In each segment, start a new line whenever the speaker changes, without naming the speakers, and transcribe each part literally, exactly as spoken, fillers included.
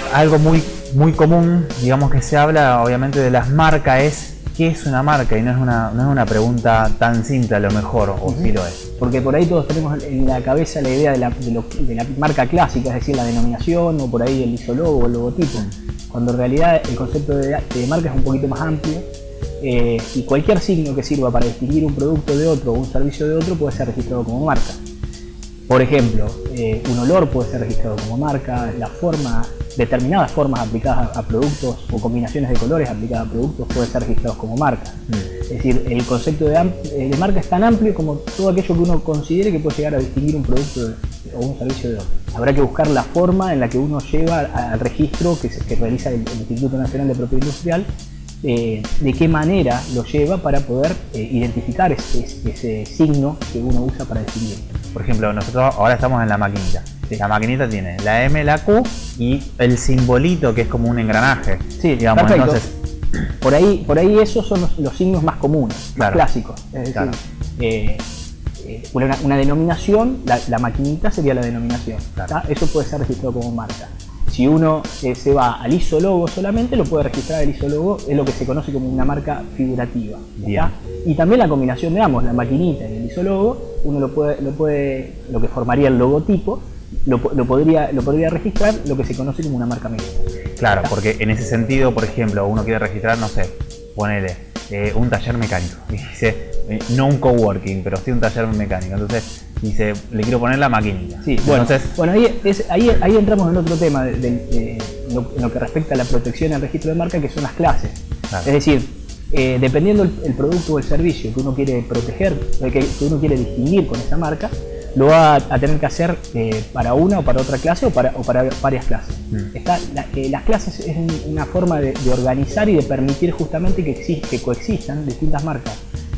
algo muy, muy común, digamos, que se habla obviamente de las marcas es ¿qué es una marca? Y no es una, no es una pregunta tan simple a lo mejor, o uh-huh. sí lo es.
Porque por ahí todos tenemos en la cabeza la idea de la, de, lo, de la marca clásica, es decir, la denominación o por ahí el isologo o el logotipo, uh-huh. cuando en realidad el concepto de, de marca es un poquito más amplio eh, y cualquier signo que sirva para distinguir un producto de otro o un servicio de otro puede ser registrado como marca. Por ejemplo, eh, un olor puede ser registrado como marca, la forma, determinadas formas aplicadas a, a productos o combinaciones de colores aplicadas a productos pueden ser registrados como marca. Mm. Es decir, el concepto de, de marca es tan amplio como todo aquello que uno considere que puede llegar a distinguir un producto de, o un servicio de otro. Habrá que buscar la forma en la que uno lleva al registro que, se, que realiza el, el Instituto Nacional de Propiedad Industrial, eh, de qué manera lo lleva para poder eh, identificar ese, ese signo que uno usa para distinguir.
Por ejemplo, nosotros ahora estamos en la maquinita. Sí. La maquinita tiene la M, la Q y el simbolito que es como un engranaje.
Sí, digamos, perfecto. Entonces, por ahí, por ahí esos son los, los signos más comunes, claro. más clásicos. Es decir, claro. eh, eh, una, una denominación, la, la maquinita sería la denominación. Claro. Eso puede ser registrado como marca. Si uno eh, se va al isologo solamente, lo puede registrar el isologo, es lo que se conoce como una marca figurativa. Y también la combinación de ambos, la maquinita y el isologo, uno lo puede, lo puede, lo que formaría el logotipo, lo, lo, podría, lo podría registrar lo que se conoce como una marca mixta.
Claro, ¿está? Porque en ese sentido, por ejemplo, uno quiere registrar, no sé, ponele eh, un taller mecánico. Y dice, eh, no un coworking, pero sí un taller mecánico. Entonces dice, le quiero poner la maquinita.
Sí, bueno, Entonces, bueno ahí, es, ahí, ahí entramos en otro tema, de, de, de, lo, en lo que respecta a la protección y al registro de marca, que son las clases. Claro. Es decir, eh, dependiendo el, el producto o el servicio que uno quiere proteger, que, que uno quiere distinguir con esa marca, lo va a, a tener que hacer eh, para una o para otra clase o para, o para varias clases. Mm. Está, la, eh, las clases es una forma de, de organizar y de permitir justamente que, exist, que coexistan distintas marcas.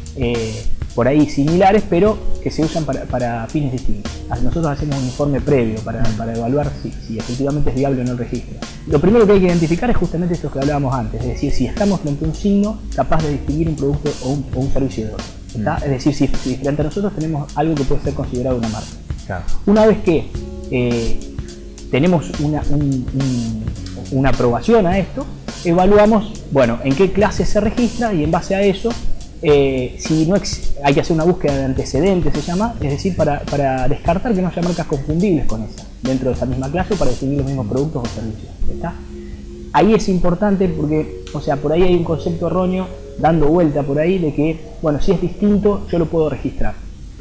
Eh, por ahí similares, pero que se usan para, para fines distintos. Nosotros hacemos un informe previo para, para evaluar si, si efectivamente es viable o no el registro. Lo primero que hay que identificar es justamente esto que hablábamos antes, es decir, si estamos frente a un signo capaz de distinguir un producto o un, o un servicio de otro. ¿Está? Mm. Es decir, si, si frente a nosotros tenemos algo que puede ser considerado una marca. Claro. Una vez que eh, tenemos una, un, un, una aprobación a esto, evaluamos, bueno, en qué clase se registra y en base a eso, Eh, si no hay que hacer una búsqueda de antecedentes, se llama, es decir, para, para descartar que no haya marcas confundibles con esa, dentro de esa misma clase o para distinguir los mismos productos o servicios. ¿Está? Ahí es importante porque, o sea, por ahí hay un concepto erróneo dando vuelta por ahí de que, bueno, si es distinto, yo lo puedo registrar.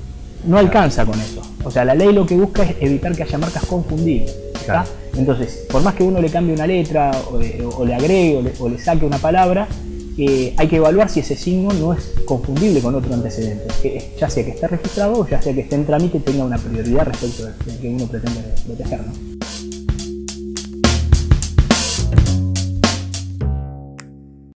No alcanza con eso. O sea, la ley lo que busca es evitar que haya marcas confundibles. ¿Está? Entonces, por más que uno le cambie una letra o, o, o le agregue o le, o le saque una palabra, Eh, hay que evaluar si ese signo no es confundible con otro antecedente, que ya sea que esté registrado o ya sea que esté en trámite y tenga una prioridad respecto del que uno pretende proteger, ¿no?